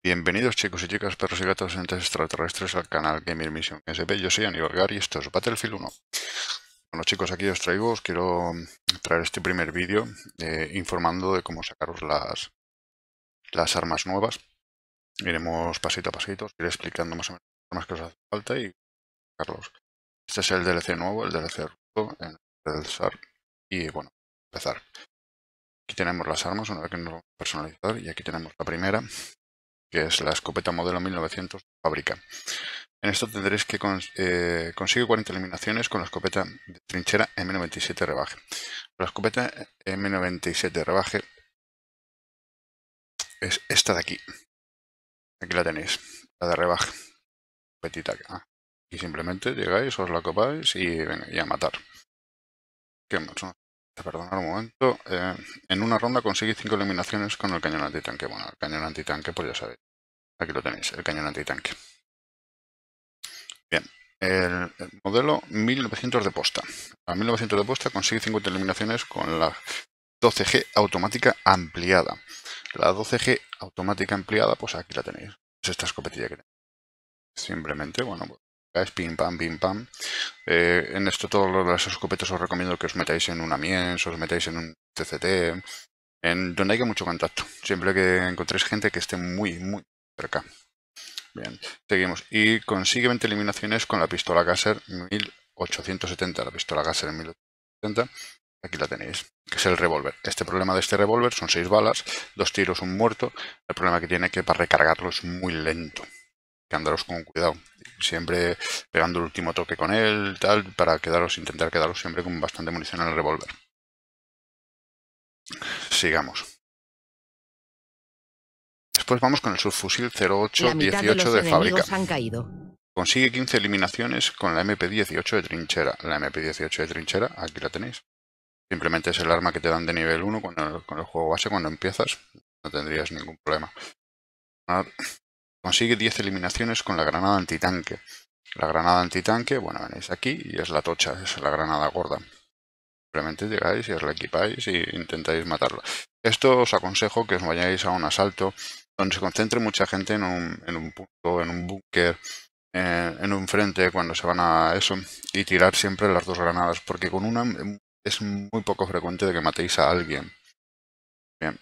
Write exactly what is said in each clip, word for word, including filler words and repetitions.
Bienvenidos chicos y chicas, perros y gatos, entes extraterrestres al canal Gamer Mission S P. Yo soy Aníbal Gar y esto es Battlefield uno. Bueno chicos, aquí os traigo, os quiero traer este primer vídeo eh, informando de cómo sacaros las, las armas nuevas. Iremos pasito a pasito, os iré explicando más o menos las armas que os hace falta y sacarlos. Este es el D L C nuevo, el D L C ruso, en el S A R. Y bueno, empezar. Aquí tenemos las armas, una vez que nos vamos a personalizar, y aquí tenemos la primera, que es la escopeta modelo mil novecientos fábrica. En esto tendréis que cons eh, consigue cuarenta eliminaciones con la escopeta de trinchera M noventa y siete rebaje. La escopeta M noventa y siete rebaje es esta de aquí. Aquí la tenéis, la de rebaje. Petita acá. Y simplemente llegáis, os la copáis y venga, y a matar. ¿Qué más? Perdonad un momento. Eh, en una ronda consigue cinco eliminaciones con el cañón antitanque. Bueno, el cañón antitanque, pues ya sabéis. Aquí lo tenéis, el cañón antitanque. Bien, el, el modelo mil novecientos de posta. La mil novecientos de posta consigue cincuenta eliminaciones con la doce G automática ampliada. La doce G automática ampliada, pues aquí la tenéis. Es esta escopetilla que tenéis. Simplemente, bueno, pues es pim pam, pim pam. Eh, en esto todas las escopetas os recomiendo que os metáis en una Mies, os metáis en un T C T, en donde haya mucho contacto. Siempre que encontréis gente que esté muy, muy cerca. Bien, seguimos. Y consigue veinte eliminaciones con la pistola Gasser mil ochocientos setenta. La pistola Gasser mil ochocientos setenta. Aquí la tenéis, que es el revólver. Este problema de este revólver son seis balas, dos tiros, un muerto. El problema que tiene es que para recargarlo es muy lento. Que andaros con cuidado. Siempre pegando el último toque con él, tal, para quedaros, intentar quedaros siempre con bastante munición en el revólver. Sigamos. Después vamos con el subfusil cero ocho dieciocho de, de fábrica. Han caído. Consigue quince eliminaciones con la M P dieciocho de trinchera. La M P dieciocho de trinchera, aquí la tenéis. Simplemente es el arma que te dan de nivel uno con el, con el juego base cuando empiezas. No tendrías ningún problema. Consigue diez eliminaciones con la granada antitanque. La granada antitanque, bueno, venéis aquí y es la tocha, es la granada gorda. Simplemente llegáis y os la equipáis y intentáis matarlo. Esto os aconsejo que os vayáis a un asalto donde se concentre mucha gente en un, en un punto, en un búnker, eh, en un frente cuando se van a eso, y tirar siempre las dos granadas, porque con una es muy poco frecuente de que matéis a alguien. Bien,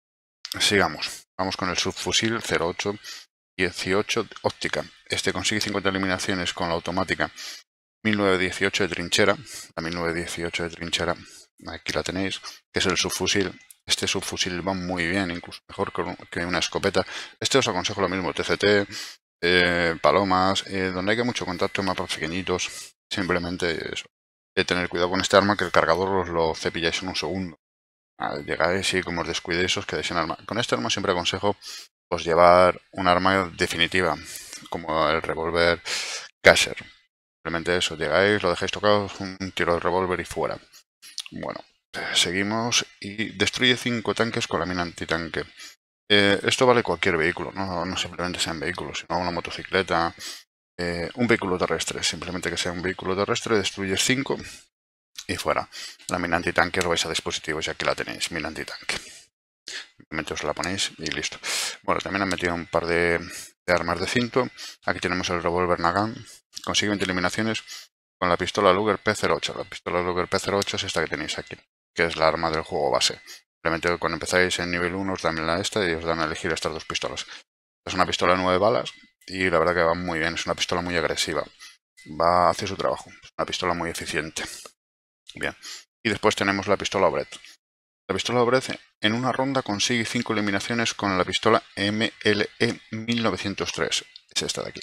sigamos. Vamos con el subfusil cero ocho dieciocho óptica. Este consigue cincuenta eliminaciones con la automática mil novecientos dieciocho de trinchera. La mil novecientos dieciocho de trinchera, aquí la tenéis, que es el subfusil. Este subfusil va muy bien, incluso mejor que una escopeta. Este os aconsejo lo mismo, T C T, eh, palomas, eh, donde haya mucho contacto en mapas pequeñitos. Simplemente eso. De tener cuidado con este arma, que el cargador os lo cepilláis en un segundo. Llegáis y como os descuidéis os quedáis sin arma. Con este arma siempre aconsejo pues llevar un arma definitiva, como el revólver Gasser. Simplemente eso, llegáis, lo dejáis tocado, un tiro de revólver y fuera. Bueno, seguimos. Y destruye cinco tanques con la mina antitanque. Eh, esto vale cualquier vehículo, ¿no? No simplemente sean vehículos, sino una motocicleta, eh, un vehículo terrestre. Simplemente que sea un vehículo terrestre, destruyes cinco y fuera. La mina antitanque os vais a dispositivos y aquí la tenéis, mina antitanque. Simplemente os la ponéis y listo. Bueno, también han metido un par de, de armas de cinto. Aquí tenemos el revólver Nagant. Consigue veinte eliminaciones con la pistola Luger P cero ocho. La pistola Luger P cero ocho es esta que tenéis aquí, que es la arma del juego base. Simplemente cuando empezáis en nivel uno os dan la esta y os dan a elegir estas dos pistolas. Es una pistola de nueve balas y la verdad que va muy bien. Es una pistola muy agresiva. Va a hacer su trabajo. Es una pistola muy eficiente. Bien. Y después tenemos la pistola Obret. La pistola Obret en una ronda consigue cinco eliminaciones con la pistola M L E mil novecientos tres. Es esta de aquí.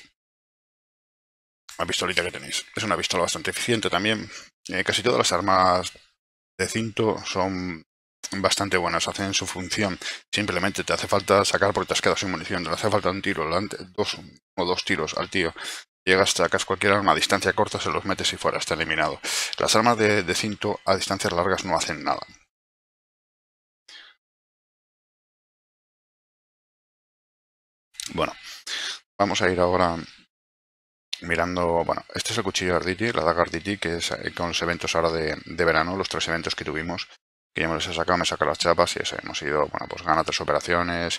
La pistolita que tenéis. Es una pistola bastante eficiente también. Eh, casi todas las armas de cinto son bastante buenas, hacen su función. Simplemente te hace falta sacar porque te has quedado sin munición. Te hace falta un tiro, dos o dos tiros al tío. Llegas, sacas cualquier arma a distancia corta, se los metes y fuera, está eliminado. Las armas de, de cinto a distancias largas no hacen nada. Bueno, vamos a ir ahora mirando, bueno, este es el cuchillo Arditi, la daga Arditi, que es con los eventos ahora de, de verano, los tres eventos que tuvimos, que ya me los he sacado, me he sacado las chapas y eso, hemos ido, bueno, pues gana tres operaciones,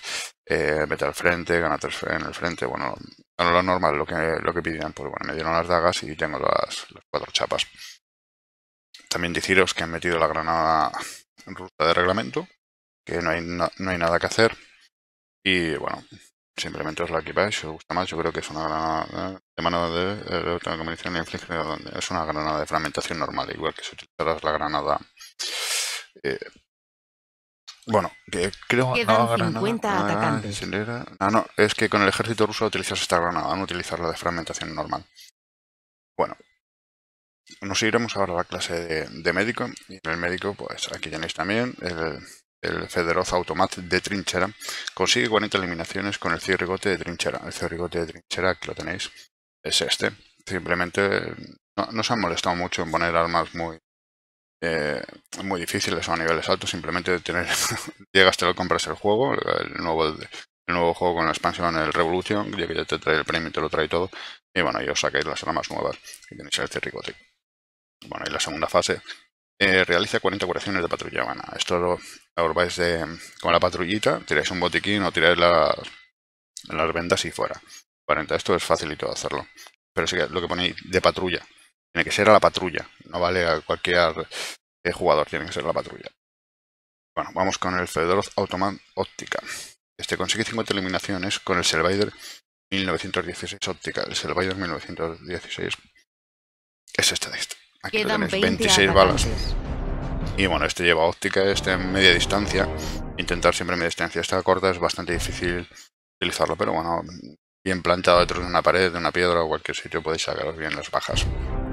eh, vete al frente, gana tres en el frente, bueno, lo normal, lo que, lo que pidían, pues bueno, me dieron las dagas y tengo las, las cuatro chapas. También deciros que han metido la granada rusa de reglamento, que no hay, no, no hay nada que hacer, y bueno, simplemente os la equipáis si os gusta más. Yo creo que es una granada de mano de, de, de munición inflige, es una granada de fragmentación normal, igual que si utilizaras la granada eh, bueno, que creo que no, cincuenta granada, atacantes. Ah, no, es que con el ejército ruso utilizas esta granada, no utilizar la de fragmentación normal. Bueno, nos iremos ahora a la clase de, de médico, y en el médico, pues aquí tenéis también el, el Fedorov Automat de trinchera. Consigue cuarenta eliminaciones con el cierrigote de trinchera. El cierrigote de trinchera, aquí lo tenéis, es este. Simplemente no, no se han molestado mucho en poner armas muy eh, muy difíciles o a niveles altos. Simplemente tener llegas, te lo compras el juego, el nuevo, el nuevo juego con la expansión, el Revolution, ya que ya te trae el premio y te lo trae todo. Y bueno, y os sacáis las armas nuevas y tenéis el cierrigote. Bueno, y la segunda fase eh, realiza cuarenta curaciones de patrulla. Bueno, esto lo, lo vais de, con la patrullita, tiráis un botiquín o tiráis las, las vendas y fuera. cuarenta, esto es facilito de hacerlo. Pero sí que lo que ponéis de patrulla tiene que ser a la patrulla, no vale a cualquier eh, jugador, tiene que ser la patrulla. Bueno, vamos con el Fedorov Automat óptica. Este consigue cincuenta eliminaciones con el Selvader mil novecientos dieciséis óptica. El Selvader mil novecientos dieciséis es este de este. Aquí lo tenéis, veintiséis balas. Y bueno, este lleva óptica, este en media distancia. Intentar siempre media distancia. Esta corta es bastante difícil utilizarlo, pero bueno, bien plantado detrás de una pared, de una piedra o cualquier sitio podéis sacaros bien las bajas.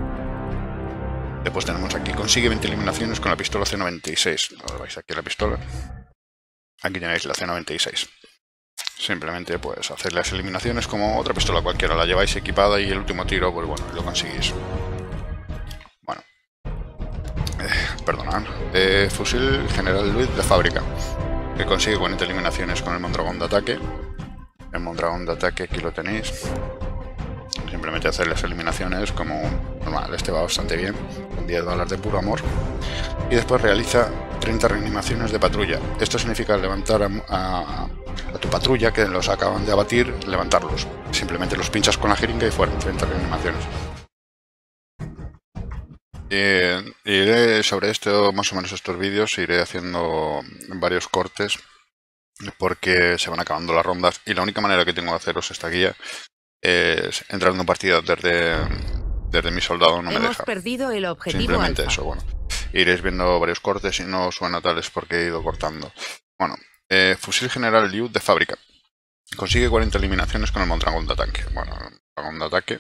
Después tenemos aquí, consigue veinte eliminaciones con la pistola C noventa y seis. Ahora vais aquí a la pistola. Aquí tenéis la C noventa y seis. Simplemente pues hacer las eliminaciones como otra pistola cualquiera. La lleváis equipada y el último tiro, pues bueno, lo conseguís. Bueno. Eh, perdonad. Eh, fusil General Luis de fábrica. Que consigue cuarenta eliminaciones con el Mondragón de ataque. El Mondragón de ataque aquí lo tenéis. Simplemente hacer las eliminaciones como normal. Este va bastante bien, con diez balas de puro amor. Y después realiza treinta reanimaciones de patrulla. Esto significa levantar a, a, a tu patrulla que los acaban de abatir, levantarlos. Simplemente los pinchas con la jeringa y fueron treinta reanimaciones. Y, iré sobre esto, más o menos estos vídeos, iré haciendo varios cortes porque se van acabando las rondas y la única manera que tengo de haceros esta guía es entrar en una partida desde, desde mi soldado, no me Hemos deja. perdido el objetivo Simplemente alfa. eso, bueno. Iréis viendo varios cortes y no suena tales porque he ido cortando. Bueno, eh, fusil General Liu de fábrica. Consigue cuarenta eliminaciones con el Mondragón de ataque. Bueno, el Mondragón de ataque.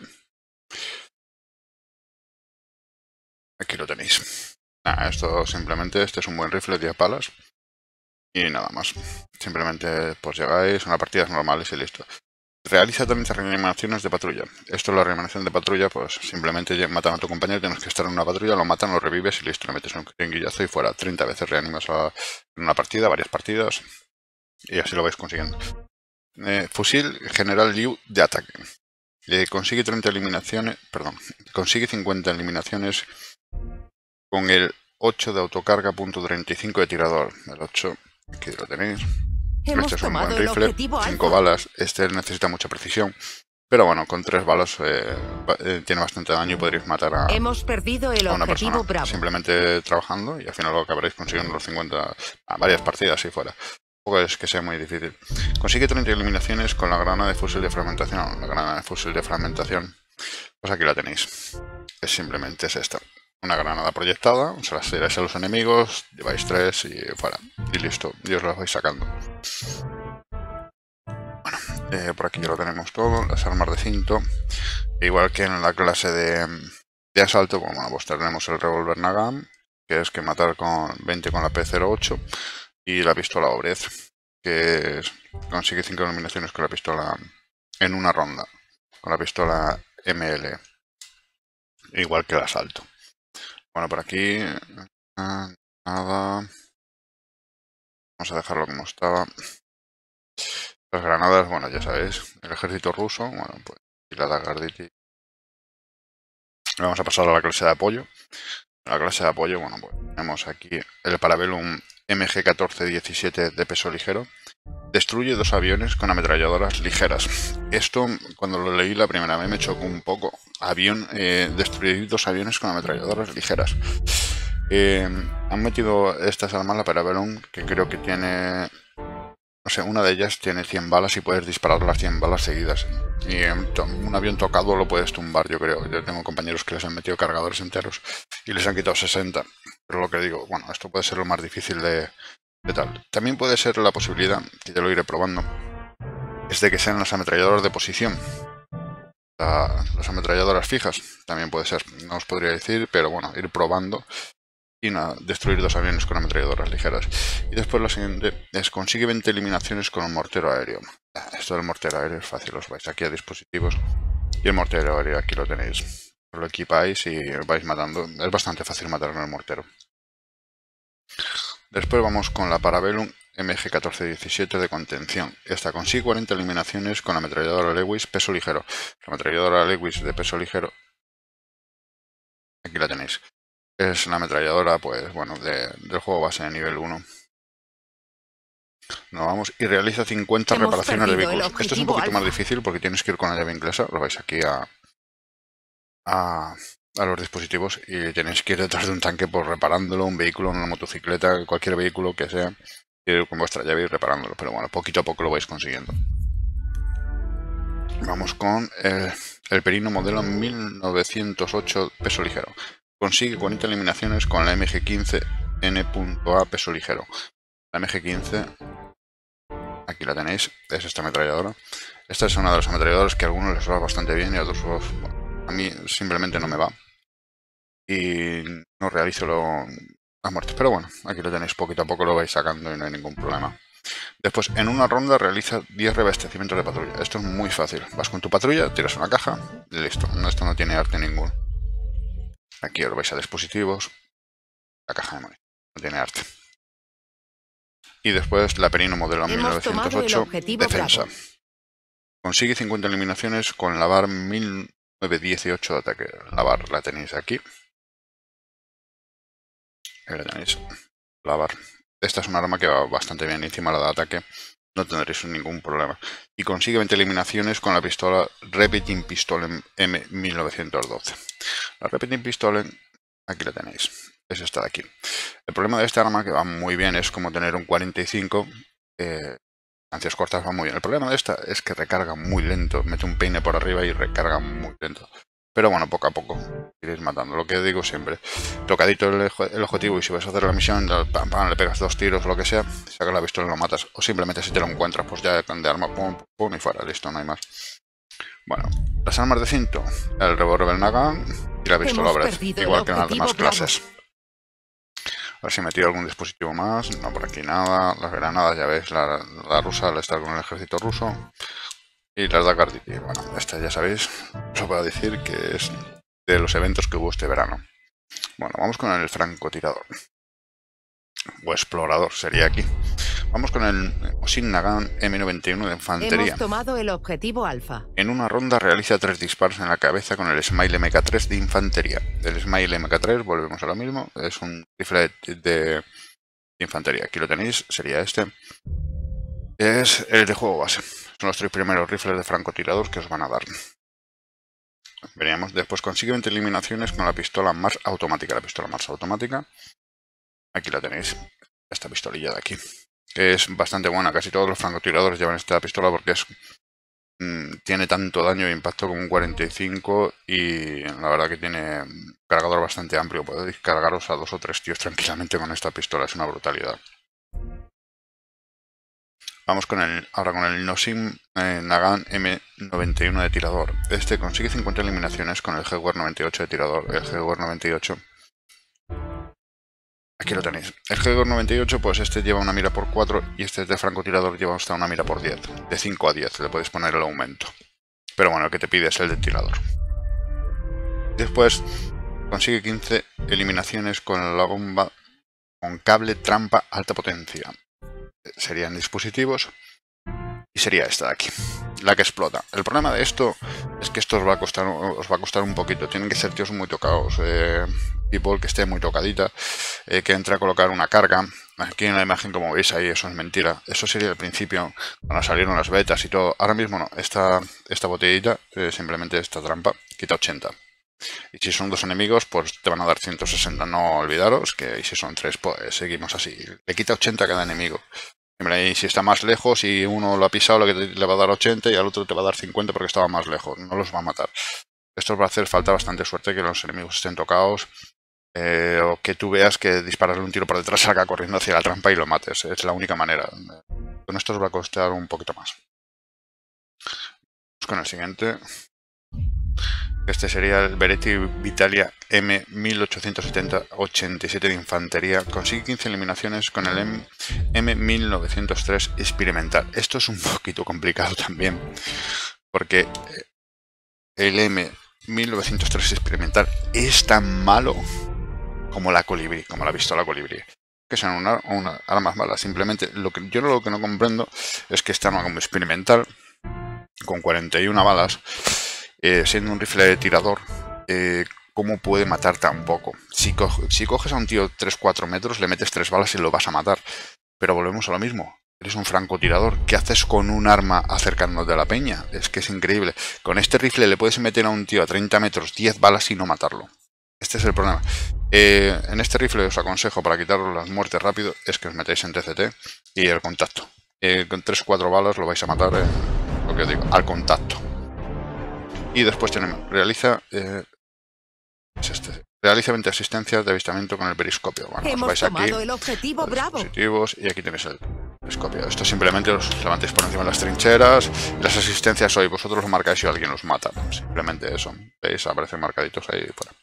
Aquí lo tenéis. Nada, esto simplemente, este es un buen rifle, diez palas. Y nada más. Simplemente pues llegáis, una partidas normales y listo. Realiza treinta reanimaciones de patrulla. Esto es la reanimación de patrulla, pues simplemente matan a tu compañero, tienes que estar en una patrulla, lo matan, lo revives y listo, le metes un jeringuillazo y fuera. treinta veces reanimas a, en una partida, varias partidas, y así lo vais consiguiendo. Eh, fusil General Liu de ataque. Eh, consigue treinta eliminaciones, perdón, consigue cincuenta eliminaciones con el ocho de autocarga, punto treinta y cinco de tirador. El ocho, aquí lo tenéis. Hemos este es un buen tomado rifle, cinco balas, este necesita mucha precisión, pero bueno, con tres balas eh, eh, tiene bastante daño y podréis matar a, Hemos perdido el a una objetivo persona, bravo. simplemente trabajando y al final lo acabaréis consiguiendo los cincuenta, a varias partidas y fuera. Tampoco es que sea muy difícil. Consigue treinta eliminaciones con la granada de fusil de fragmentación, la granada de fusil de fragmentación, pues aquí la tenéis, es simplemente es esta. Una granada proyectada, se las tiráis a los enemigos, lleváis tres y fuera. Y listo, y os las vais sacando. Bueno, eh, por aquí ya lo tenemos todo, las armas de cinto. Igual que en la clase de, de asalto, bueno, pues tenemos el revólver Nagant, que es que matar con veinte con la P cero ocho, y la pistola Obrez, que es, consigue cinco eliminaciones con la pistola en una ronda, con la pistola M L. Igual que el asalto. Bueno, por aquí nada. Vamos a dejarlo como estaba. Las granadas, bueno, ya sabéis, el ejército ruso, bueno, pues y la Dagarditi. Vamos a pasar a la clase de apoyo. La clase de apoyo, bueno, pues tenemos aquí el Parabellum M G catorce diecisiete de peso ligero. destruye dos aviones con ametralladoras ligeras. Esto, cuando lo leí la primera vez, me chocó un poco. Avión, eh, destruir dos aviones con ametralladoras ligeras. Eh, han metido estas armas, la Parabellum, que creo que tiene... No sé, una de ellas tiene cien balas y puedes disparar las cien balas seguidas. Y eh, un avión tocado lo puedes tumbar, yo creo. Yo tengo compañeros que les han metido cargadores enteros y les han quitado sesenta. Pero lo que digo, bueno, esto puede ser lo más difícil de, de tal. También puede ser la posibilidad, que ya lo iré probando, es de que sean las ametralladoras de posición. La, las ametralladoras fijas, también puede ser. No os podría decir, pero bueno, ir probando. Y nada, destruir dos aviones con ametralladoras ligeras. Y después lo siguiente es consigue veinte eliminaciones con un mortero aéreo. Esto del mortero aéreo es fácil, os vais aquí a dispositivos y el mortero aéreo aquí lo tenéis. Lo equipáis y vais matando. Es bastante fácil matar con el mortero. Después vamos con la Parabellum M G catorce diecisiete de contención. Esta consigue cuarenta eliminaciones con la ametralladora Lewis peso ligero. La ametralladora Lewis de peso ligero, aquí la tenéis. Es una ametralladora, pues bueno, de, del juego base de nivel uno. Nos vamos y realiza cincuenta Hemos reparaciones de perdido el vehículos. Esto es un objetivo poquito más alfa. difícil porque tienes que ir con la llave inglesa. Lo vais aquí a, a, a los dispositivos y tenéis que ir detrás de un tanque por reparándolo, un vehículo, una motocicleta, cualquier vehículo que sea, ir con vuestra llave y reparándolo. Pero bueno, poquito a poco lo vais consiguiendo. Vamos con el, el Perino modelo mil novecientos ocho peso ligero. Consigue cuarenta eliminaciones con la M G quince N A peso ligero. La M G quince, aquí la tenéis, es esta ametralladora. Esta es una de las ametralladoras que a algunos les va bastante bien y a otros, bueno, a mí simplemente no me va. Y no realizo lo, las muertes. Pero bueno, aquí lo tenéis, poquito a poco lo vais sacando y no hay ningún problema. Después, en una ronda realiza diez reabastecimientos de patrulla. Esto es muy fácil. Vas con tu patrulla, tiras una caja y listo. Esto no tiene arte ninguno. Aquí os vais a dispositivos, la caja de munición, no tiene arte. Y después la Perino modelo mil novecientos ocho, defensa. Bravo. Consigue cincuenta eliminaciones con la bar mil novecientos dieciocho de ataque. La bar la tenéis aquí. Ahí la tenéis, la bar. Esta es un arma que va bastante bien, encima la de ataque no tendréis ningún problema. Y consigue veinte eliminaciones con la pistola Repeating Pistol M mil novecientos doce. La Repeating Pistol, aquí la tenéis, es esta de aquí. El problema de esta arma, que va muy bien, es como tener un cuarenta y cinco, eh, distancias cortas va muy bien. El problema de esta es que recarga muy lento, mete un peine por arriba y recarga muy lento. Pero bueno, poco a poco iréis matando. Lo que digo siempre, tocadito el, el objetivo y si vas a hacer la misión, pam, pam, le pegas dos tiros o lo que sea, sacas la pistola y lo matas. O simplemente si te lo encuentras, pues ya de arma, pum, pum y fuera, listo, no hay más. Bueno, las armas de cinto, el revólver Nagant y la pistola Breath, igual que en las demás clases. A ver si me tiro algún dispositivo más. No, por aquí nada. Las granadas, ya veis, la, la rusa al estar con el ejército ruso. Y las de Carditi, bueno, esta ya sabéis, os voy a decir que es de los eventos que hubo este verano. Bueno, vamos con el francotirador. O explorador sería aquí. Vamos con el Mosin Nagant M noventa y uno de infantería. Hemos tomado el objetivo alfa. En una ronda realiza tres disparos en la cabeza con el Smile M K tres de infantería. El Smile M K tres, volvemos a lo mismo, es un rifle de, de, de infantería. Aquí lo tenéis, sería este. Es el de juego base. Son los tres primeros rifles de francotirador que os van a dar. Veríamos, después consigue veinte eliminaciones con la pistola Mars automática. La pistola Mars automática, aquí la tenéis, esta pistolilla de aquí, que es bastante buena. Casi todos los francotiradores llevan esta pistola porque es mmm, tiene tanto daño e impacto como un cuarenta y cinco y la verdad que tiene un cargador bastante amplio. Podéis cargaros a dos o tres tíos tranquilamente con esta pistola, es una brutalidad. Vamos con el, ahora con el Mosin eh, Nagant M noventa y uno de tirador. Este consigue cincuenta eliminaciones con el G W A R noventa y ocho de tirador. El G W A R noventa y ocho, aquí lo tenéis. El G W A R noventa y ocho, pues este lleva una mira por cuatro y este de francotirador lleva hasta una mira por diez. De cinco a diez le podéis poner el aumento. Pero bueno, el que te pide es el de tirador. Después consigue quince eliminaciones con la bomba con cable trampa alta potencia. Serían dispositivos y sería esta de aquí, la que explota. El problema de esto es que esto os va a costar, os va a costar un poquito. Tienen que ser tíos muy tocados. Eh, people, que esté muy tocadita, eh, que entre a colocar una carga. Aquí en la imagen, como veis ahí, eso es mentira. Eso sería el principio, cuando salieron las betas y todo. Ahora mismo no, esta, esta botellita, eh, simplemente esta trampa, quita ochenta. Y si son dos enemigos, pues te van a dar ciento sesenta. No olvidaros que y si son tres, pues seguimos así. Le quita ochenta a cada enemigo. Y si está más lejos y uno lo ha pisado, lo que le va a dar ochenta y al otro te va a dar cincuenta porque estaba más lejos. No los va a matar. Esto os va a hacer falta bastante suerte, que los enemigos estén tocados. Eh, o que tú veas que dispararle un tiro por detrás, salga corriendo hacia la trampa y lo mates. Es la única manera. Con esto os va a costar un poquito más. Vamos con el siguiente. Este sería el Beretti Vitalia M mil ochocientos setenta ochenta y siete de infantería. Consigue quince eliminaciones con el M mil novecientos tres experimental. Esto es un poquito complicado también, porque el M mil novecientos tres experimental es tan malo como la colibrí, como la pistola colibrí. Que sean una, una armas malas. Simplemente lo que yo lo que no comprendo es que esta arma como experimental, con cuarenta y una balas, eh, siendo un rifle de tirador, eh, ¿cómo puede matar tan poco? Si, co si coges a un tío tres cuatro metros, le metes tres balas y lo vas a matar. Pero volvemos a lo mismo. Eres un francotirador. ¿Qué haces con un arma acercándote a la peña? Es que es increíble. Con este rifle le puedes meter a un tío a treinta metros diez balas y no matarlo. Este es el problema. Eh, en este rifle os aconsejo, para quitaros las muertes rápido, es que os metáis en T C T y el contacto. Eh, con tres cuatro balas lo vais a matar, eh, lo que os digo, al contacto. Y después tenemos, realiza, eh, es este, realiza veinte asistencias de avistamiento con el periscopio. Bueno, Hemos os vais aquí, tomado el objetivo, Bravo. dispositivos, y aquí tenéis el periscopio. Esto simplemente os levantáis por encima de las trincheras. Las asistencias hoy vosotros lo marcáis y alguien los mata. Simplemente eso. ¿Veis? Aparecen marcaditos ahí fuera.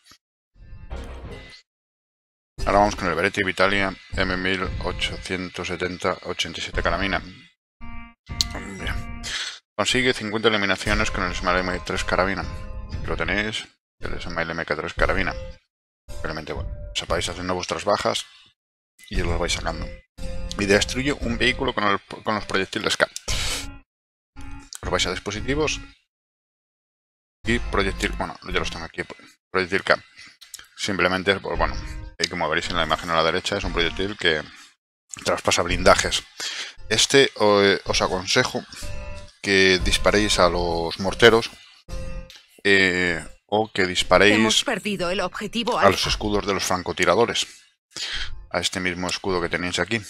Ahora vamos con el Beretti Vitalia M mil ochocientos setenta ochenta y siete carabina. Bien. Consigue cincuenta eliminaciones con el Smile M K tres carabina. Aquí lo tenéis, el Smile M K tres carabina. Realmente bueno, sepáis haciendo vuestras bajas y los vais sacando. Y destruye un vehículo con, el, con los proyectiles K. Os vais a dispositivos y proyectil, bueno, ya los tengo aquí, proyectil K. Simplemente, pues bueno, y como veréis en la imagen a la derecha, es un proyectil que traspasa blindajes. Este eh, os aconsejo que disparéis a los morteros eh, o que disparéis Hemos perdido el objetivo a los escudos de los francotiradores. A este mismo escudo que tenéis aquí.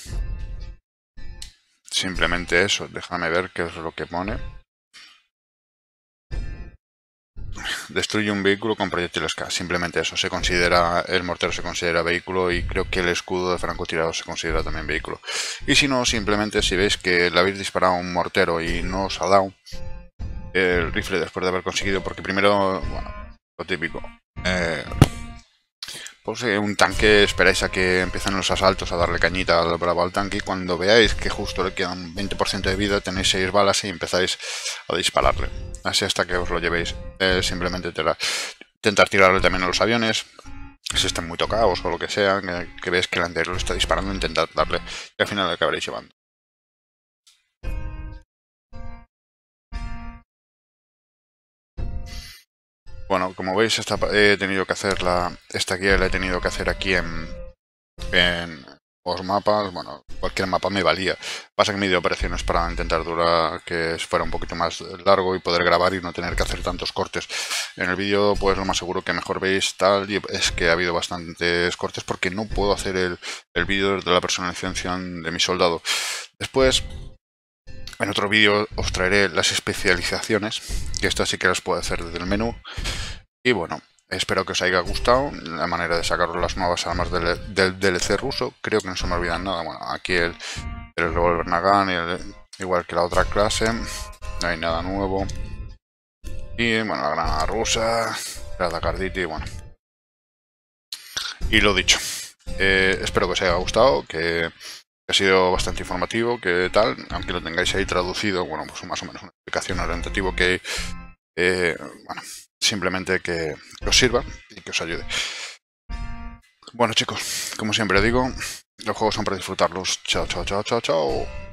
Simplemente eso, déjame ver qué es lo que pone. Destruye un vehículo con proyectiles K. Simplemente eso, se considera, el mortero se considera vehículo y creo que el escudo de francotirador se considera también vehículo. Y si no, simplemente si veis que le habéis disparado a un mortero y no os ha dado el rifle después de haber conseguido, porque primero, bueno, lo típico, eh, pues eh, un tanque, esperáis a que empiecen los asaltos a darle cañita al bravo al tanque y cuando veáis que justo le quedan veinte por ciento de vida, tenéis seis balas y empezáis a dispararle. Así hasta que os lo llevéis. Eh, simplemente tirar, intentar tirarle también a los aviones, si están muy tocados o lo que sea, que, que veis que el anterior lo está disparando, intentad darle y al final le acabaréis llevando. Bueno, como veis, esta, he tenido que hacer la, esta guía la he tenido que hacer aquí en, en los mapas. Bueno, cualquier mapa me valía. Pasa que me dio operaciones para intentar durar que fuera un poquito más largo y poder grabar y no tener que hacer tantos cortes. En el vídeo, pues lo más seguro que mejor veis tal y es que ha habido bastantes cortes porque no puedo hacer el, el vídeo de la personalización de mi soldado. Después, en otro vídeo os traeré las especializaciones, que estas sí que las puedo hacer desde el menú. Y bueno, espero que os haya gustado la manera de sacar las nuevas armas del, del D L C ruso. Creo que no se me olvidan nada. Bueno, aquí el, el revólver Nagant, el, igual que la otra clase. No hay nada nuevo. Y bueno, la granada rusa, la Dakarditi, bueno. Y lo dicho, eh, espero que os haya gustado, que ha sido bastante informativo, que tal, aunque lo tengáis ahí traducido, bueno, pues más o menos una explicación orientativa que, eh, bueno, simplemente que, que os sirva y que os ayude. Bueno chicos, como siempre digo, los juegos son para disfrutarlos. Chao, chao, chao, chao, chao.